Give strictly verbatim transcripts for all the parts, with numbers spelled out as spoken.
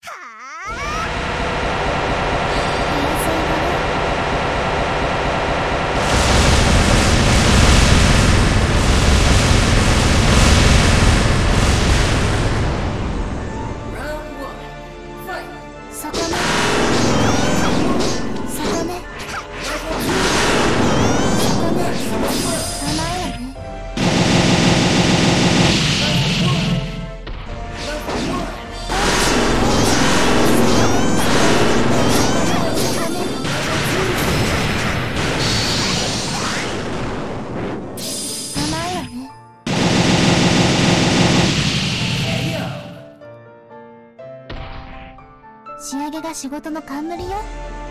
仕上げが仕事の冠よ。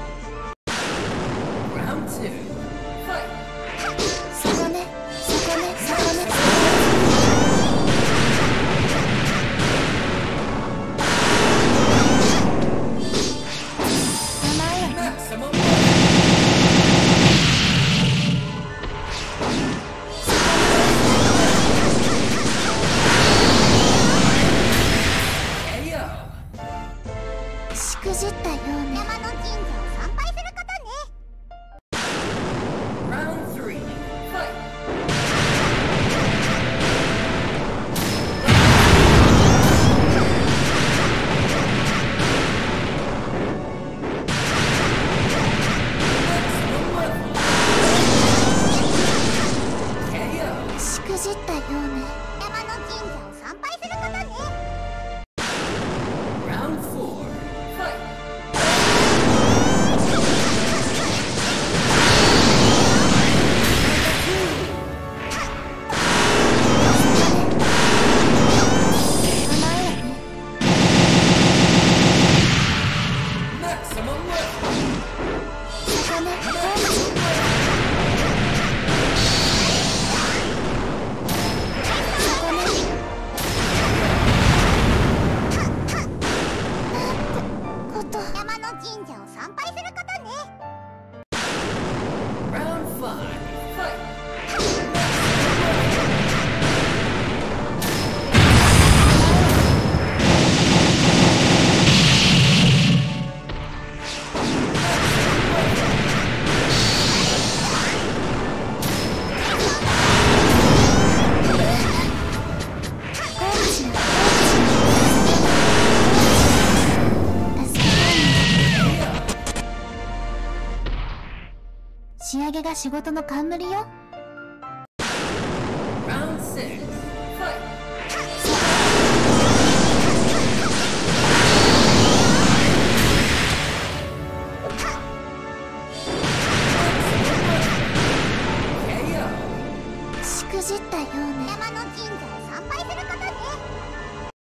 そこね、そこね、そこね。甘いよね。しくじったようね。山の神社を参拝することね。しくじったようね。山の神社を参拝することね。山の神社を参拝することね。仕上げが仕事の冠よ。 Round six, fight!